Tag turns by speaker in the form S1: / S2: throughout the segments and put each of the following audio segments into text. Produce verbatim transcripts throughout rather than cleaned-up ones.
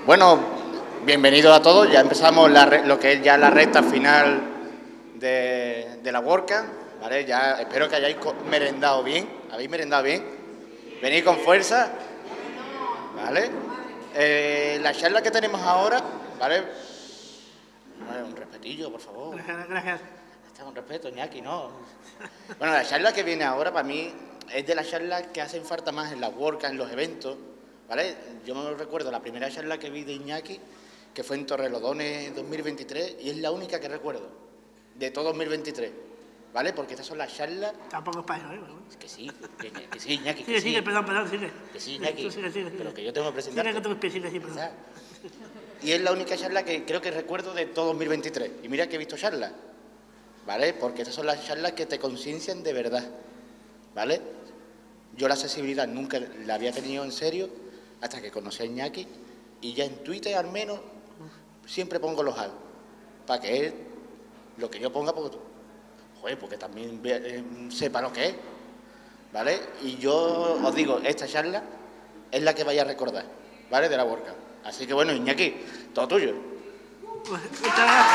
S1: Bueno, bienvenidos a todos. Ya empezamos la re, lo que es ya la recta final de, de la WordCamp, ¿vale? Ya espero que hayáis merendado bien. ¿Habéis merendado bien? Venid con fuerza, ¿vale? Eh, la charla que tenemos ahora, ¿vale? Vale, un respetillo, por favor.
S2: Gracias, gracias.
S1: Está con respeto, Iñaki, ¿no? Bueno, la charla que viene ahora para mí es de las charlas que hacen falta más en la WordCamp, en los eventos, ¿vale? Yo me recuerdo la primera charla que vi de Iñaki, que fue en Torrelodones dos mil veintitrés, y es la única que recuerdo de todo dos mil veintitrés, ¿vale? Porque estas son las charlas...
S2: Tampoco es para eso, ¿eh?
S1: Que sí, que, que sí, Iñaki, que
S2: sigue,
S1: sí.
S2: sigue, perdón, perdón, sigue.
S1: Que sí, Iñaki,
S2: Tú sigue, sigue, sigue.
S1: pero que yo tengo que presentar.
S2: Sigue que tú sigue, sigue, perdón.
S1: Y es la única charla que creo que recuerdo de todo dos mil veintitrés. Y mira que he visto charlas, ¿vale? Porque estas son las charlas que te conciencian de verdad, ¿vale? Yo la accesibilidad nunca la había tenido en serio hasta que conocí a Iñaki, y ya en Twitter al menos siempre pongo los al, para que él, lo que yo ponga, porque, joder, porque también eh, sepa lo que es, ¿vale? Y yo os digo, esta charla es la que vaya a recordar, ¿vale? De la WordCamp. Así que bueno, Iñaki, todo tuyo.
S2: Pues, muchas gracias.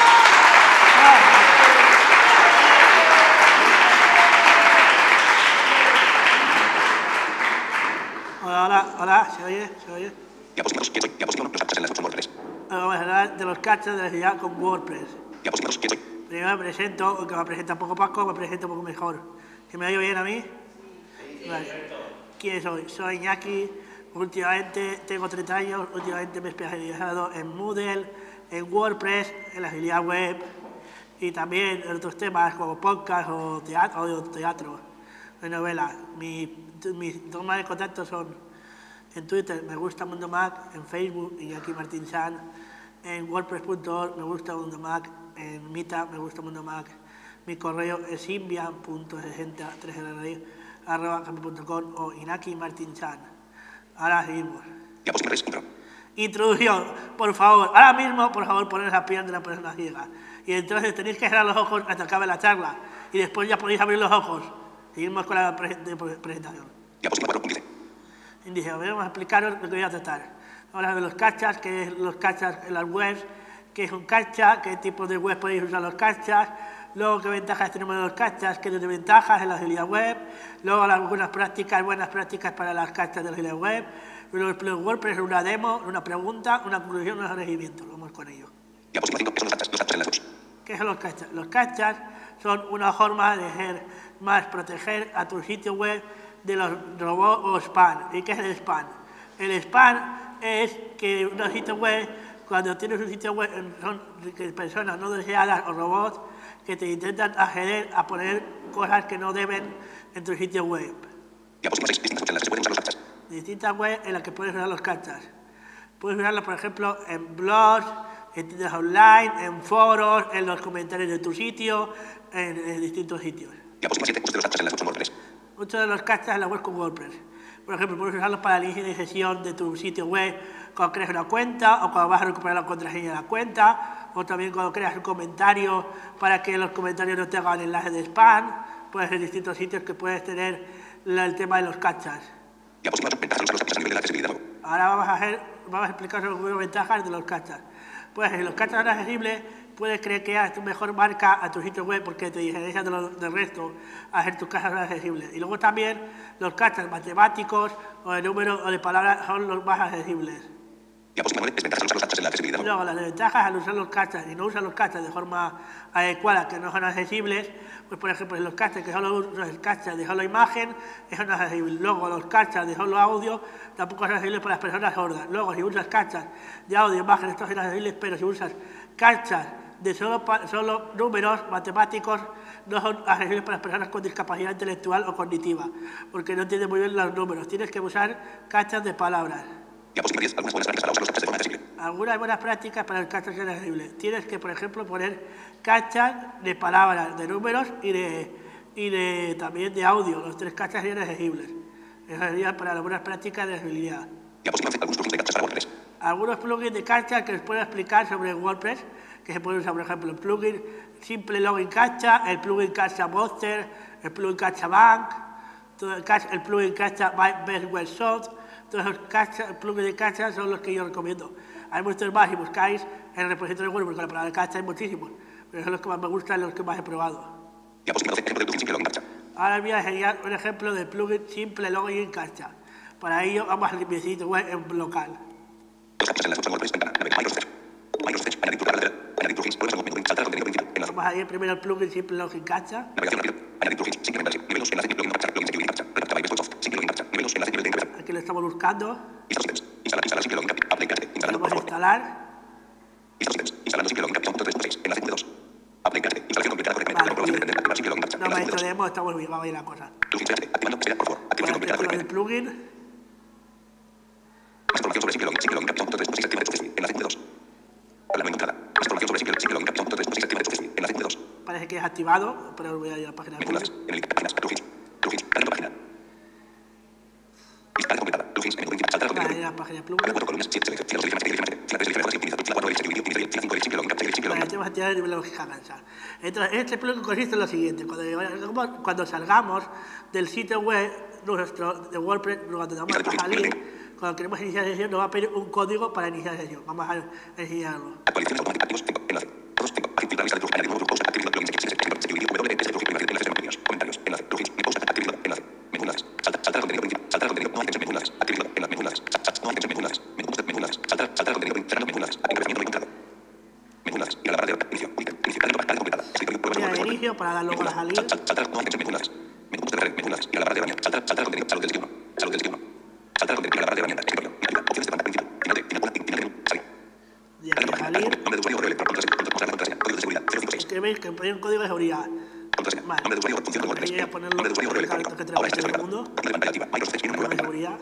S2: Hola, hola, hola, ¿se oye? ¿Se oye?
S3: Diapositivas, ¿quién soy? Diapositivas, los cachas en la descripción WordPress.
S2: Vamos a hablar de los cachas de la ciudad con WordPress.
S3: Diapositivas, ¿quién soy?
S2: Primero me presento, aunque me presenta un poco Paco, me presento un poco mejor. ¿Que me oye bien a mí? Vale. ¿Quién soy? Soy Iñaki. Últimamente tengo treinta años, últimamente me he especializado en Moodle, en WordPress, en la agilidad web y también en otros temas como podcast o teatro, o teatro de novela. Mi, mis formas de contacto son en Twitter, me gusta Mundo Mac, en Facebook, Iñaki Martín San, en WordPress punto org, me gusta Mundo Mac, en Meetup, me gusta Mundo Mac. Mi correo es simbian punto sesenta tres arroba gmail punto com o Iñaki Martín San. Ahora seguimos.
S3: Diapositivas, intro.
S2: Introducción, por favor. Ahora mismo, por favor, poneros a pie de una persona ciega. Y entonces tenéis que cerrar los ojos hasta que acabe la charla. Y después ya podéis abrir los ojos. Seguimos con la pre de presentación.
S3: Diapositiva cuatro, índice.
S2: Índice, vamos a explicaros lo que voy a tratar. Ahora de los cachas, que es los cachas en las webs, qué es un cacha, qué tipo de web podéis usar los cachas, luego qué ventajas tenemos de los cachas, qué desventajas en la agilidad web, luego algunas prácticas, buenas prácticas para las cachas de la agilidad web, luego el WordPress es una demo, una pregunta, una conclusión, un seguimiento. Vamos con ello.
S3: Diapositiva cinco, ¿qué son los cachas? Los cachas en las webs.
S2: ¿Qué son los cachas? Los cachas son una forma de hacer más proteger a tu sitio web de los robots o spam. ¿Y qué es el spam? El spam es que un sitio web, cuando tienes un sitio web, son personas no deseadas o robots que te intentan acceder a poner cosas que no deben en tu sitio web.
S3: Diapositiva seis, distintas webs en las que se pueden usar los cachas.
S2: Distintas webs en las que puedes usar los cachas. Puedes usarlos, por ejemplo, en blogs, en tiendas online, en foros, en los comentarios de tu sitio, en, en distintos sitios.
S3: Diapositiva siete, uso de los cachas en las webs con WordPress.
S2: Muchos de los cachas en la web con WordPress. Por ejemplo, puedes usarlos para el inicio de sesión de tu sitio web cuando creas una cuenta o cuando vas a recuperar la contraseña de la cuenta, o también cuando creas un comentario para que los comentarios no te hagan enlaces de spam. Puedes ser distintos sitios que puedes tener la, el tema de los cachas.
S3: Diapositiva ocho, ventajas de usar los cachas a nivel de la accesibilidad web.
S2: Ahora vamos a, hacer, vamos a explicar sobre las ventajas de los cachas. Pues si los cachas son accesibles, puedes crear que es tu mejor marca a tu sitio web porque te diferencias de los, del resto a hacer tus cachas accesibles. Y luego también los cachas matemáticos o de números o de palabras son los más accesibles.
S3: Diapositiva nueve, desventajas de usar los cachas en la accesibilidad web.
S2: Luego las desventajas al usar los cachas y no usar los cachas de forma adecuada, que no son accesibles, pues por ejemplo los cachas que solo usan el cachas de solo imagen, eso no es accesible. Luego los cachas de solo audio tampoco son accesibles para las personas sordas. Luego si usas cachas de audio y imagen, estos son accesibles, pero si usas cachas de solo, solo números matemáticos, no son accesibles para las personas con discapacidad intelectual o cognitiva, porque no entienden muy bien los números. Tienes que usar cachas de palabras.
S3: Diapositiva diez, algunas buenas prácticas para usar los cachas de forma accesible.
S2: Algunas buenas prácticas para el cachas que es accesible. Tienes que, por ejemplo, poner cachas de palabras, de números y de, y de también de audio. Los tres cachas serían accesibles. Eso sería para las buenas prácticas de accesibilidad.
S3: Diapositiva once, algunos plugins de cachas para WordPress.
S2: Algunos plugins de cachas que os puedo explicar sobre WordPress, que se pueden usar, por ejemplo, el plugin Simple Login Cacha, el plugin Cacha Monster, el plugin Cacha Bank, todo el, cacha, el plugin Cacha Best Web Shot, todos los cacha, plugins de cacha son los que yo recomiendo. Hay muchos más, si buscáis en el repositorio web, porque la palabra cacha hay muchísimos, pero son los que más me gustan, los que más he probado. Ahora voy a enseñar un ejemplo de plugin simple login en cacha. Para ello vamos al mi sitio web en local. Vamos a ir primero al plugin simple login cacha. Aquí lo estamos buscando. Lo vamos a instalar. No me ha hecho demo, estamos bien, va a ir la cosa. El plugin. Parece que es activado, pero voy a ir a la página de plugin. Vale, la página de plugin. Vale, tenemos que activar el nivel de lógica cansa. Entonces, este plugin consiste en lo siguiente. Cuando, cuando salgamos del sitio web nuestro de WordPress, cuando vamos a salir, cuando queremos iniciar sesión, nos va a pedir un código para iniciar sesión. Vamos a enseñarlo. Para dar luego a salir. Y aquí salir. Es que veis que hay un código de seguridad. Vale. Voy a ponerlo en el carrito que tenemos en el mundo. Código de seguridad.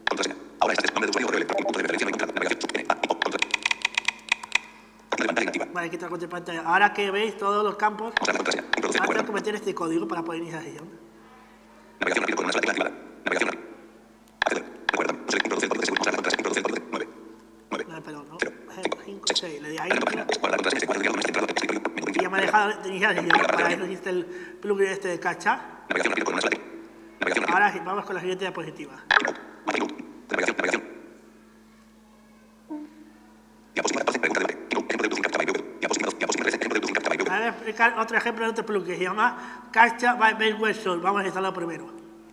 S2: Vale, aquí tengo pantalla. Ahora que veis todos los campos, ahora tengo que meter este código para poder iniciar sesión. No, perdón, no. cinco, seis, le di ahí. Y ya me ha dejado de iniciar sesión. Para eso existe el plugin este de cacha. Ahora vamos con la siguiente diapositiva. Voy a explicar otro ejemplo de otro plugin que se llama Cacha by Base Web Source. Vamos a instalarlo primero.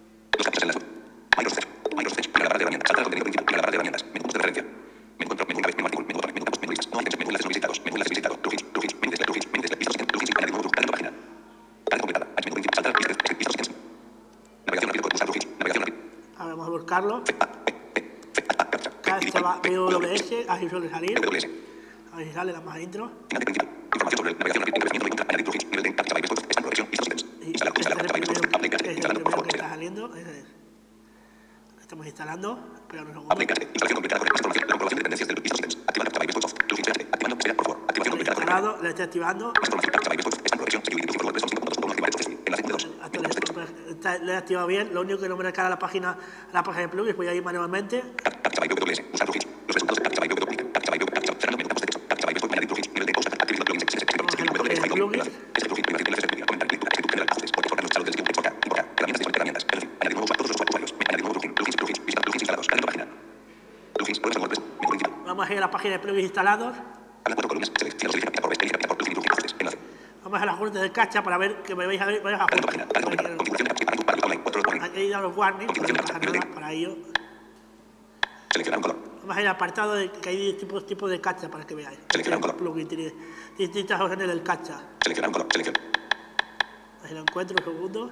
S2: Ahora vamos a buscarlo. Cacha by B W S, así suele salir. A ver si sale la más adentro. Estamos instalando, espera un segundo. Instalado, le estoy activando. Lo he activado bien, lo único que no me recarga la página, la página de plugins, voy a ir manualmente. Vamos a ir a la página de plugins instalados. Vamos a la junta de cacha para ver que me vais a ver varios ajustes. Aquí hay los warnings, no pasa nada para ello. Vamos a ir al apartado de que hay tipos, tipos de cacha para que veáis. Este plugin tiene distintas opciones del cacha. Ahí lo encuentro un segundo.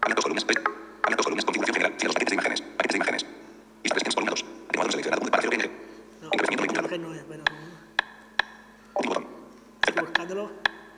S2: No, creo que no es, pero... Estoy buscándolo.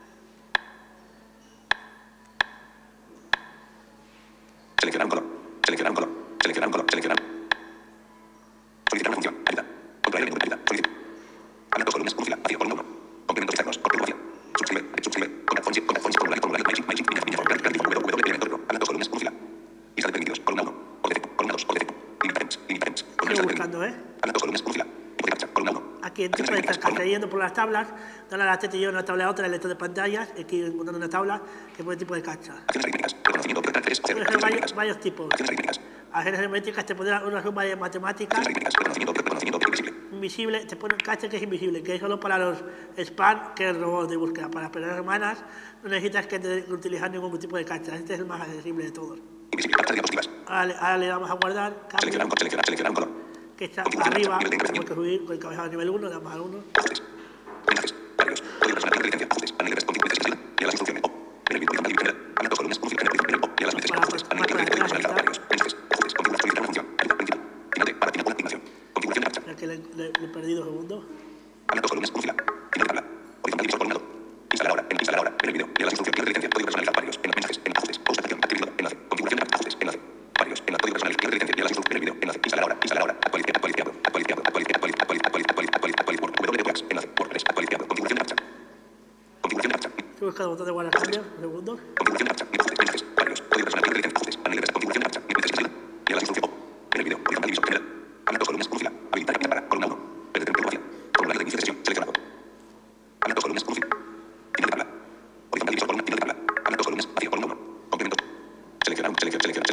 S3: Seleccionar un color. Seleccionar un color. Seleccionar un color. Seleccionar. Solicitar una función. Ayuda. Contraer menú de ayuda. Solicitar. Habla dos columnas. Un fila. Vacío. Columna uno. Complementos externos. Confirmación. Suscribe. Suscribe. Contact fonts. Contact fonts. Formulario. Formulario. Magic. Magic. Niñas. Niñas. Gran. Gran. W. W. Elemento. Habla dos columnas. Un fila. Lista de permitidos. Columna uno. Por defecto. Columna dos. Por defecto. Limitations. Limitations.
S2: Estoy buscando, ¿eh?
S3: Habla dos columnas. Un fila. Columna uno.
S2: Aquí en tipo de estar cayendo por las tablas, dale a la teta y yo una tabla a otra, el lector de pantallas, aquí encontrando una tabla que pone tipo de cacha.
S3: Acciones aritméticas. Reconocimiento de caracteres.
S2: Pueden ser varios, varios tipos.
S3: Acciones aritméticas.
S2: Acciones aritméticas te pondrán una suma de matemáticas.
S3: Acciones aritméticas. Reconocimiento, reconocimiento invisible.
S2: Invisible, te pone un caché que es invisible, que es solo para los spam, que es el robot de búsqueda. Para las personas humanas no necesitas que te, que utilizar ningún tipo de cacha. Este es el más accesible de todos.
S3: Invisible. Captura diapositivas.
S2: Ahora, le- ahora le damos a guardar,
S3: Seleccionar
S2: cambio,
S3: un, seleccionar, seleccionar un color.
S2: que está arriba, tenemos que subir con el cabezado a nivel uno, le damos al uno.
S3: Ajustes. Mensajes. Varios. Código personal de inteligencia. Ajustes. Panel de responsabilidades. Sensibilidad. Y a las instrucciones. O. En el video. Panel general. Habla dos columnas. Música. General. Panel. O. Y a las necesidades. Ajustes. Panel de código personalizado. Varios. Mensajes. Ajustes. Configuración. Solicitar una función. Ayuda. Principal. Final de. Para final. Una asignación. Configuración de marcha.
S2: Ya que le, le, le he perdido un segundo.
S3: Habla dos columnas. Un fila. Final de tabla. Horizontal divisor columnado. Instalar ahora. En instalar ahora. En el video. Y a las instrucciones de inteligencia. Código personalizado. Varios. En los mensajes. En ajustes. Postación. Actividad. Enlace. Configuración de ajustes. Enlace. Varios. En la código personal de inteligencia. Y a las instrucciones. En el video. Enlace. Instalar ahora. Instalar ahora. Actualizado. Actualizado. Actualizado. Actualizado. Actualizado. Actualizado. Actualizado. Actualizado. Enlace. WordPress. Actualizado. Configuración de marcha. Configuración de marcha.
S2: Estoy buscando el botón de guardar cambios, un segundo.
S3: Configuración de marcha. Mensajes. Varios. Código personal de inteligencia. Ajustes. Panel de configuración de marcha. Niveles de sensibilidad. Y a las instrucciones. En el video. Horizontal divisor general. Habla dos columnas. Un fila. Habilitar captura para. Columna uno. Perder tiempo fila. Formulario de inicio de sesión. Seleccionado. Habla dos columnas. Un fila. Final de tabla. Horizontal divisor columna. Final de tabla. Habla dos columnas. Vacío. Columna uno. Complemento. Seleccionar. Seleccionar. Seleccionar.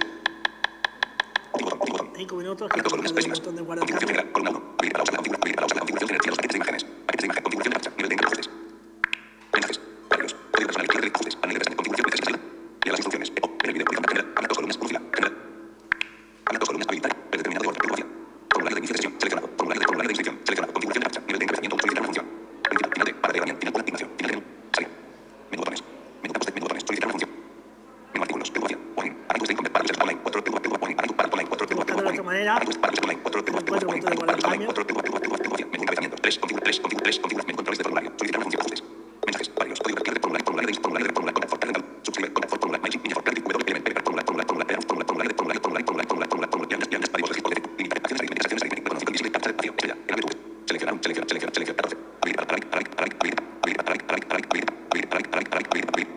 S3: Último botón. Último botón.
S2: Cinco minutos, que
S3: Habla dos columnas.
S2: el
S3: Tres filas.
S2: botón de guardar
S3: Configuración
S2: cambios.
S3: general. Columna uno. Habilitar para usar la configuración. Habilitar para usar la configuración general. Los paquetes de imágenes. Paquetes de imagen. Configuración de marcha. Nivel de ajustes. Mensajes. Varios. Código personal. Clic de ajustes. Panel de configuración de sensibilidad. Y a las instrucciones. O. En el video. Horizontal general. Habla dos columnas. Un fila. General. Habla dos columnas. Habilitar. Predeterminado de orden. Configuración. Formulario de inicio de sesión. Seleccionado. Formulario de formulario de inscripción. Seleccionado. Configuración de marcha. Nivel de encabezamiento. Solicitar una función. Principal. Final de. Para de herramienta. Final con activación. Final de menú. Salir. Menú botones. Menú de menú botones. Solicitar una función. Menú artículos. Configuración. Warning. Artículos de incompleto. Para usar online. cuatro. Warning. Artículos para online. cuatro.
S2: Buscando de otra manera.
S3: Artículos para usar online. cuatro. Warning. Artículos para usar online. cuatro. Menú encabezamiento. tres. Configuración. tres. Configuración. tres. Configuración. Menú controles de formulario. Solicitar una función. Ajustes. Mensajes. Varios. Código de formulario. Formulario de formulario de formulario. Contact for calendar. Suscribir. Contact for formulario. Magic. Niña for calendar. W. Element. Paper. Formulario. Formulario. Formulario. Formulario. Formulario. Formulario. Formulario. Formulario. Formulario. Formulario. Yandas. Yandas. Varios. Registro de limitar. Acciones aritméticas. Acciones aritméticas. Reconocimiento visible. Captura de vacío. Estrella. En la virtud. Seleccionar. Seleccionar. Seleccionar. Seleccionar. catorce. Habilitar. Habilitar. Habilitar. Habilitar. Habilitar. Habilitar.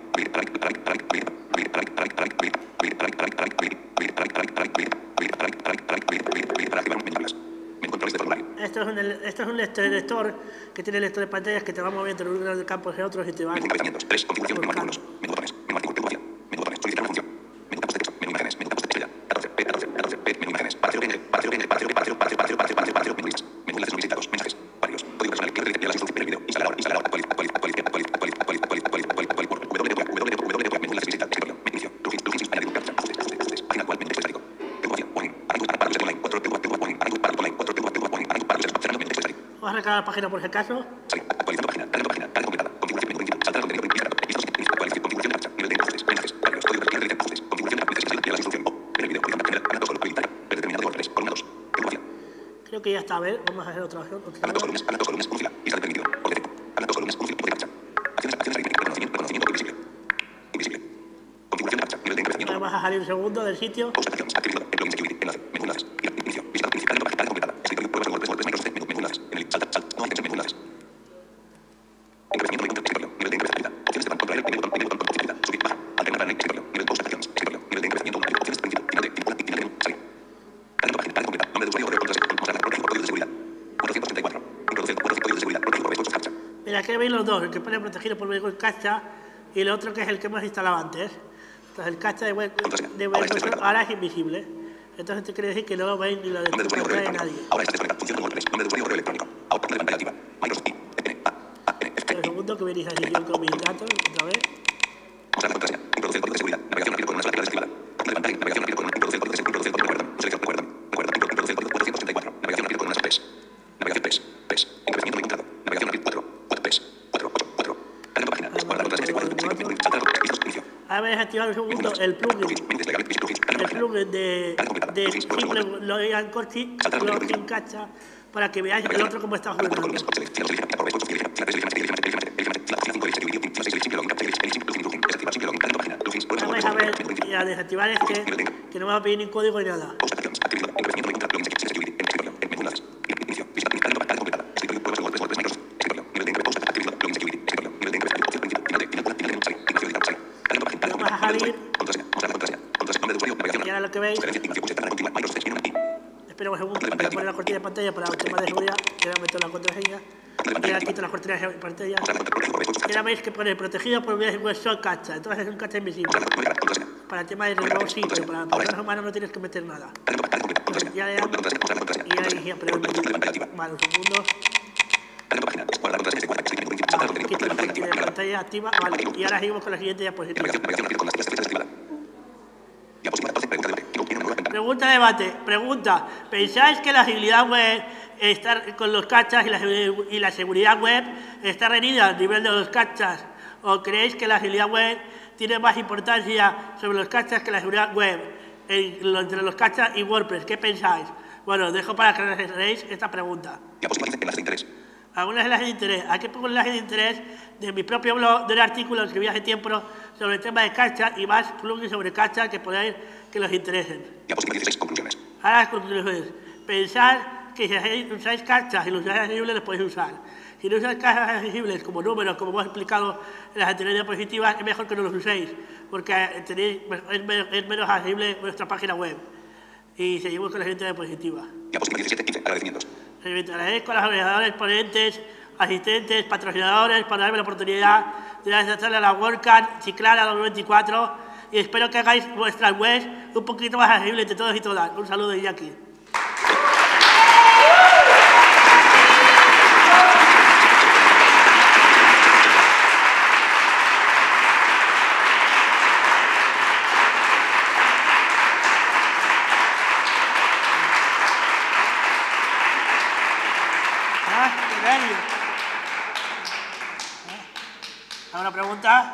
S2: Esto es un, esto es un lector, lector que tiene lector de pantallas que te va moviendo de uno de campos a otros y te va
S3: Encabezamientos. tres. Configuración. Menú artículos. Menú botones. Menú artículo. Menú botones. Solicitar una función. Menú campos de texto. Menú imágenes. Menú campos de estrella. catorce. P. catorce. catorce. P. Menú imágenes. Parcio. N. Parcio. N. Parcio. Parcio. Parcio. Parcio. Parcio. Parcio. Parcio. Menú listas. Menú enlaces no visitados. Mensajes. Varios. Código personal. Clic de y a las instrucciones. Video. Instalar ahora. Instalar ahora. Actualizar. Actualizar. Actualizar. Actualizar. Actualizar. Actualizar. Actualizar. W. Menú enlaces visitados. Escritorio. Inicio. Plugins. Plugins. Añadir. Captcha. Ajustes. Ajustes. Ajustes. Página actual. Menú texto estático. Configuración. Warning. Artículos para usar online. cuatro. Warning. Artículos para online. cuatro. Warning. Artículos para usar cerrando. Menú texto estático.
S2: Vamos a arrancar la página por si acaso.
S3: Salir. Actualizando página. Cargando página. Carga completada. Configuración. Menú principal. Saltar contenido. Iniciar. Listos. Actualización. Configuración de marcha. Nivel de ajustes. Mensajes. Varios. Código personal de ajustes. Configuración de ajustes. Y a las instrucciones. O. En el video. Horizontal general. Habla dos columnas. Habilitar. Predeterminado de WordPress. Columna dos. Configuración.
S2: Creo que ya está, a ver, vamos a hacer otra opción. Otra
S3: Habla dos columnas. Habla dos columnas. Un fila. Y sale permitido. Por defecto. Habla dos columnas. Un fila. De marcha. Acciones. Acciones aritméticas. Reconocimiento. Reconocimiento. Invisible. Invisible. Configuración de marcha. Nivel de encabezamiento.
S2: Vamos a salir un segundo del sitio.
S3: Postaciones. Actividad. En plugin security. Enlace. Menú enlaces. Inicio. Visita principal. Carga página. Carga completada. Escritorio. Pruebas de WordPress. WordPress. Microsoft. Menú. Menú enlaces. En el salta. Salta. No items. Menú enlaces. Encabezamiento de escritorio. Nivel de encabezamiento. Opciones de control. Primer botón. Primer botón. Opcionalidad. Subir. Baja. Alternar para el escritorio. Nivel de postaciones. Escritorio. Nivel de encabezamiento. Opciones principal. Final de. Final de. Final de menú. Salir. Carga página. Carga completa. Nombre de usuario. Correo. Contraseña. Mostrar la protegido. Código de seguridad. cuatrocientos treinta y cuatro. Introducir. Cuatrocientos. Código de seguridad. Protegido. Protegido. Captcha.
S2: Mira, aquí veis los dos, el que pone protegido por Google Captcha y el otro que es el que hemos instalado antes. Entonces el Captcha de web de web ahora es invisible. Entonces esto quiere decir que no veis ni lo de
S3: Nombre de usuario. Correo
S2: de
S3: electrónico.
S2: nadie.
S3: Ahora está desconectado. Funciona como WordPress. Nombre de usuario. Correo electrónico. Out. Panel de pantalla activa. Microsoft. I. N. A. A. N. F.
S2: Un segundo que venís a sesión con mis datos otra vez.
S3: Mostrar la contraseña. Introducir código de seguridad. Navegación rápido con una sola clave desactivada. Panel de pantalla. Navegación rápido con una. Introducir código de seguridad. Introducir código. Recuerda. Selección. Recuerda. Recuerda. Introducir código cuatrocientos treinta y cuatro. Navegación rápido con una sola P E S. Navegación P E S. P E S. Encabezamiento no encontrado. Navegación rápido cuatro. cuatro P E S. cuatro. ocho. cuatro. Carga página. Guardar contraseña. Guardar contraseña. Saltar. Listos. Inicio.
S2: Ahora vais a activar un segundo el plugin. El plugin de, de simple login corti, login Captcha para que veáis el otro cómo está funcionando. Ahora vais a ver y a desactivar este que no me va a pedir ni código ni nada. Vamos a salir y ahora lo que veis, espera un segundo, voy a poner la cortina de pantalla para el tema de seguridad, y ahora meto la contraseña, y ahora quito las cortinas de pantalla, y ahora veis que pone protegido por web Captcha, entonces es un Captcha invisible. Para el tema de reloj sí, pero para personas humanas no tienes que meter nada. Pues ya le damos y ya dije, pero vale, un segundo. Vale, quito la pantalla activa, vale, y ahora seguimos con la siguiente diapositiva. Pregunta de debate, pregunta, ¿pensáis que la agilidad web está con los cachas y la, y la seguridad web está reñida al nivel de los cachas? ¿O creéis que la agilidad web tiene más importancia sobre los cachas que la seguridad web en, entre los cachas y WordPress? ¿Qué pensáis? Bueno, os dejo para que realizáis esta pregunta. Algunas enlaces de interés. Aquí pongo el enlace de interés de mi propio blog, de un artículo que escribí hace tiempo sobre el tema de cachas y más plugins sobre cachas que podáis que los interesen. Ahora las conclusiones. Pensad que si usáis cachas y los usáis accesibles, los podéis usar. Si no usáis cachas accesibles como números, como hemos explicado en las anteriores diapositivas, es mejor que no los uséis, porque tenéis, es, menos, es menos accesible vuestra página web. Y seguimos con la siguiente diapositiva. Agradezco con los organizadores, ponentes, asistentes, patrocinadores por darme la oportunidad de asistir a la WordCamp Chiclana dos mil veinticuatro y espero que hagáis vuestras webs un poquito más accesibles entre todos y todas. Un saludo de Iñaki. ¿Alguna pregunta?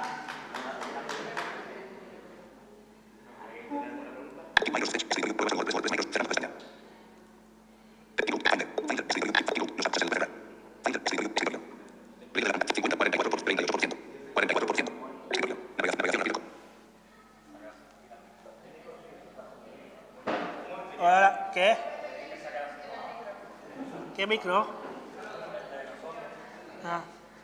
S2: Hola, ¿qué? ¿Qué micro? Ah.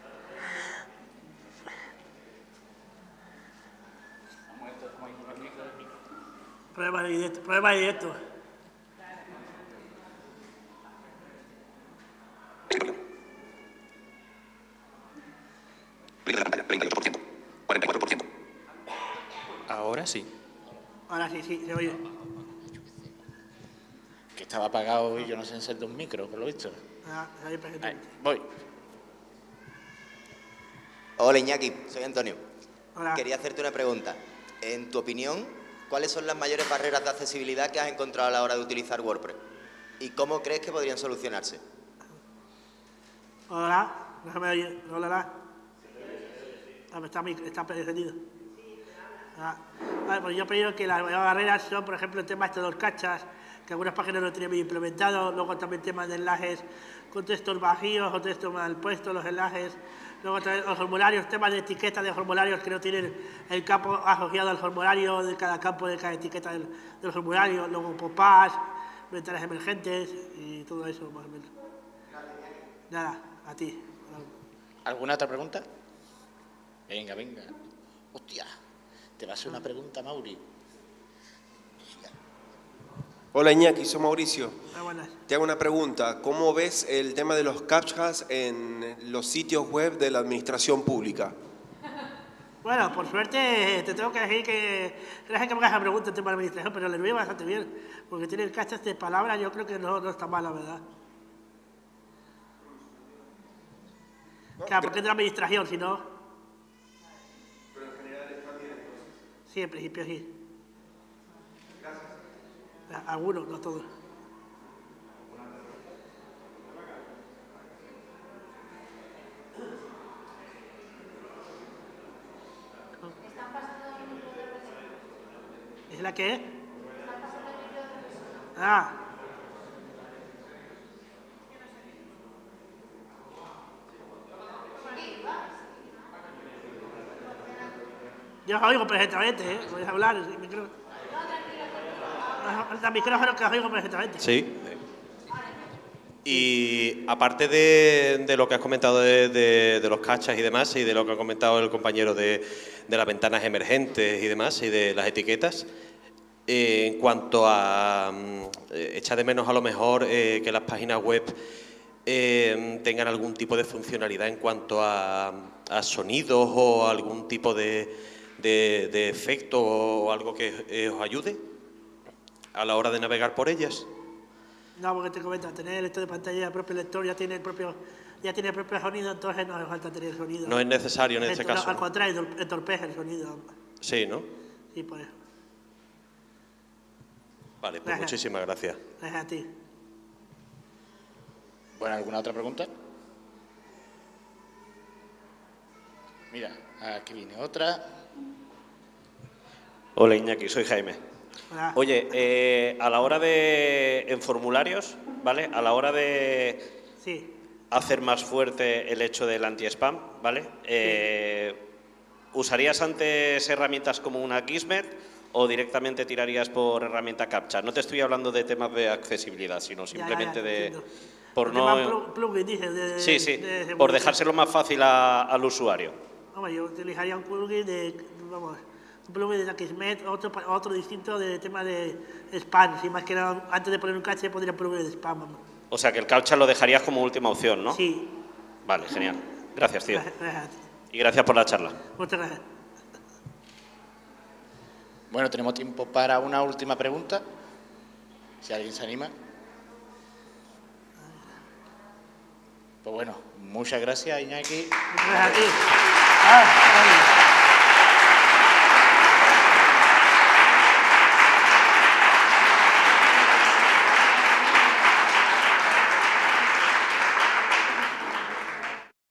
S2: Prueba de directo, prueba de directo.
S4: Ahora sí.
S2: Ahora sí, sí, se oye.
S1: Que estaba apagado y yo no sé encender un micro, por lo visto.
S2: Ah, se oye perfectamente.
S1: Ahí, voy.
S5: Hola Iñaki, soy Antonio.
S2: Hola.
S5: Quería hacerte una pregunta. En tu opinión, ¿cuáles son las mayores barreras de accesibilidad que has encontrado a la hora de utilizar WordPress? ¿Y cómo crees que podrían solucionarse?
S2: Hola, no se me oye. Hola, hola. Ah, está, está encendido. Ah, vale, pues yo creo que las barreras son, por ejemplo, el tema de los cachas, que algunas páginas no tienen bien implementado, luego también temas de enlaces con textos vacíos o textos mal puestos, los enlaces, luego también los formularios, temas de etiquetas de formularios que no tienen el campo asociado al formulario de cada campo de cada etiqueta del, del formulario, luego pop-ups, ventanas emergentes y todo eso más o menos. Nada, a ti.
S1: ¿Alguna otra pregunta? Venga, venga. Hostia, te va a hacer una pregunta, Mauri.
S4: Hola Iñaki, soy Mauricio.
S2: Ah, buenas.
S4: Te hago una pregunta. ¿Cómo ves el tema de los captchas en los sitios web de la administración pública?
S2: Bueno, por suerte te tengo que decir que gracias que me hagas la pregunta en tema de administración, pero le veo bastante bien, porque tiene cachas de palabras, yo creo que no, no está mal, la verdad. No, claro, porque es de la administración, si no...
S4: Pero en general está bien, entonces.
S2: Sí, en principio sí. Algunos, no todos. ¿Es la que es? Ah. Yo os oigo perfectamente, ¿eh? Podéis hablar, el micrófono. El micrófono que os oigo perfectamente.
S6: Sí. Y aparte de, de lo que has comentado de, de, de los cachas y demás, y de lo que ha comentado el compañero de, de las ventanas emergentes y demás, y de las etiquetas, eh, en cuanto a eh, echar de menos a lo mejor eh, que las páginas web eh, tengan algún tipo de funcionalidad en cuanto a, a sonidos o algún tipo de, de, de efecto o algo que eh, os ayude a la hora de navegar por ellas?
S2: No, porque te comento, tener el lector de pantalla, el propio lector ya tiene el propio, ya tiene el propio sonido, entonces no hace falta tener el sonido.
S6: No es necesario en este
S2: No,
S6: caso.
S2: al contrario, entorpece el sonido.
S6: Sí, ¿no?
S2: Sí, por eso.
S6: Vale, pues
S2: Gracias.
S6: muchísimas gracias.
S2: Gracias a ti.
S1: Bueno, ¿alguna otra pregunta? Mira, aquí viene otra.
S6: Hola Iñaki, soy Jaime.
S2: Hola.
S6: Oye, eh, a la hora de, en formularios, ¿vale? A la hora de
S2: Sí.
S6: hacer más fuerte el hecho del anti-spam, ¿vale? Eh, ¿Usarías antes herramientas como una Kismet o directamente tirarías por herramienta CAPTCHA? No te estoy hablando de temas de accesibilidad, sino
S2: Ya, ya,
S6: simplemente
S2: ya,
S6: de...
S2: entiendo.
S6: Por
S2: El tema
S6: no...
S2: plu- plugin, dices, de,
S6: Sí, sí,
S2: de- de-
S6: por dejárselo más fácil a- al usuario.
S2: Hombre, yo utilizaría un plugin de, vamos, un plugin de Akismet, otro, pa- otro distinto de tema de spam. Si más que nada, antes de poner un cache, pondría un plugin de spam. Vamos.
S6: O sea, que el CAPTCHA lo dejarías como última opción, ¿no?
S2: Sí.
S6: Vale, genial. Gracias, tío.
S2: Gracias, gracias a ti.
S6: Y gracias por la charla.
S2: Muchas gracias.
S1: Bueno, tenemos tiempo para una última pregunta. Si alguien se anima. Pues bueno, muchas gracias, Iñaki.
S2: Muchas gracias a ti. Ah, vale.